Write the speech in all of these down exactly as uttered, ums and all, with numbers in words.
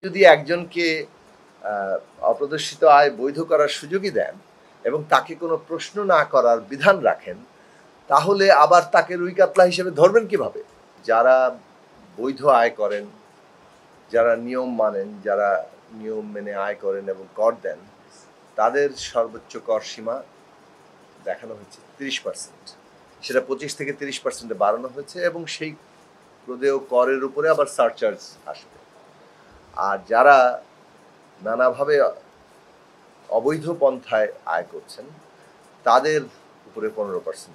যদি একজনকে আহ, অপ্রদর্শিত আয় বৈধ করার সুযোগই দেন এবং তাকে কোনো প্রশ্ন না করার বিধান রাখেন, তাহলে আবার তাকে রুই কাতলা হিসেবে ধরবেন কিভাবে? যারা বৈধ আয় করেন, যারা নিয়ম মানেন, যারা নিয়ম মেনে আয় করেন এবং কর দেন, তাদের সর্বোচ্চ কর সীমা দেখানো হচ্ছে তিরিশ পার্সেন্ট। সেটা পঁচিশ থেকে তিরিশ পার্সেন্টে বাড়ানো হয়েছে এবং সেই প্রদেয় করের উপরে আবার সারচার্জ আসবে। আর যারা নানাভাবে অবৈধ পন্থায় আয় করছেন তাদের উপরে পনেরো পার্সেন্ট।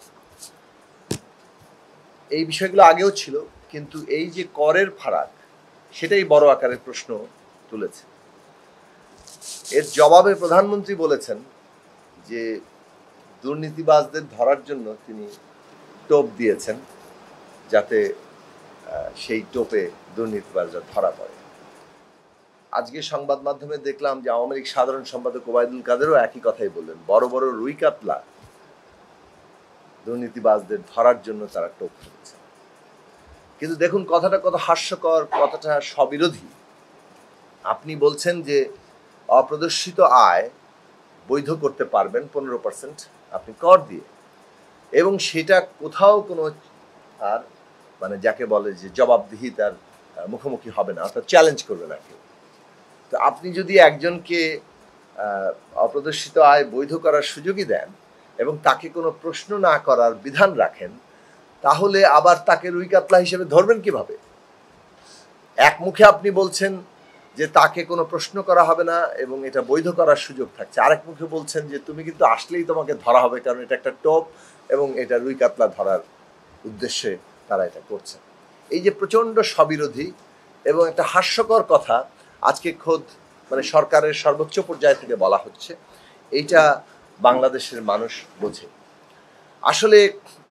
এই বিষয়গুলো আগেও ছিল, কিন্তু এই যে করের ফারাক, সেটাই বড় আকারের প্রশ্ন তুলেছে। এর জবাবে প্রধানমন্ত্রী বলেছেন যে দুর্নীতিবাজদের ধরার জন্য তিনি টোপ দিয়েছেন, যাতে সেই টোপে দুর্নীতিবাজরা ধরা পড়ে। আজকে সংবাদ মাধ্যমে দেখলাম যে আওয়ামী লীগ সাধারণ সম্পাদক ওবায়দুল কাদেরও একই কথাই বললেন, বড় বড় রুই কাতলা দুর্নীতিবাজদের ধরার জন্য তারা টোপ ফেলেছে। কিন্তু দেখুন কথাটা কত হাস্যকর, কথাটা স্ববিরোধী। আপনি বলছেন যে অপ্রদর্শিত আয় বৈধ করতে পারবেন পনেরো পার্সেন্ট আপনি কর দিয়ে, এবং সেটা কোথাও কোনো আর মানে যাকে বলে যে জবাবদিহিতার মুখোমুখি হবে না, অর্থাৎ চ্যালেঞ্জ করবে না কেউ। তো আপনি যদি একজনকে অপ্রদর্শিত আয় বৈধ করার সুযোগই দেন এবং তাকে কোনো প্রশ্ন না করার বিধান রাখেন, তাহলে আবার তাকে রুই কাতলা হিসেবে ধরবেন কিভাবে? এক মুখে আপনি বলছেন যে তাকে কোনো প্রশ্ন করা হবে না এবং এটা বৈধ করার সুযোগ থাকছে, আরেক মুখে বলছেন যে তুমি কিন্তু আসলেই তোমাকে ধরা হবে, কারণ এটা একটা টোপ এবং এটা রুই কাতলা ধরার উদ্দেশ্যে তারা এটা করছে। এই যে প্রচণ্ড স্ববিরোধী এবং একটা হাস্যকর কথা আজকে খোদ মানে সরকারের সর্বোচ্চ পর্যায় থেকে বলা হচ্ছে, এইটা বাংলাদেশের মানুষ বোঝে। আসলে